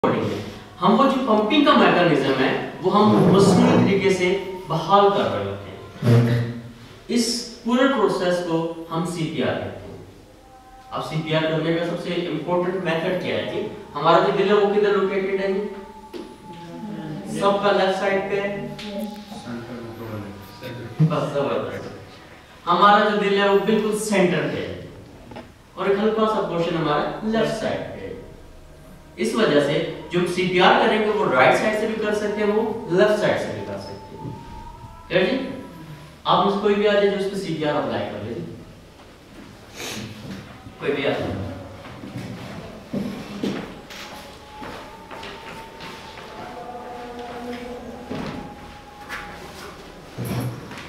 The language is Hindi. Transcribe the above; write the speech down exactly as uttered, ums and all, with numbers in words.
हम वो जो पंपिंग का मैकेनिज्म है वो हम मसनूई तरीके से बहाल कर रहे होते हैं। इस पूरे प्रोसेस को हम सीपीआर कहते हैं। अब सीपीआर करने का सबसे इंपॉर्टेंट मेथड क्या है कि हमारा जो दिल है वो किधर लोकेटेड है? सबका लेफ्ट साइड पे है। बस जबरदस्त। हमारा जो दिल है वो बिल्कुल सेंटर पे है और एक हल्का सा पोर्शन हमारा लेफ्ट साइड पे है। इस वजह से जो सीपीआर करेंगे वो राइट साइड से भी कर सकते हैं, वो लेफ्ट साइड से भी कर सकते हैं। क्लियर जी? आप मुझे कोई भी आ जाए जो इस पे सीपीआर अप्लाई कर ले, कोई भी आ जाए।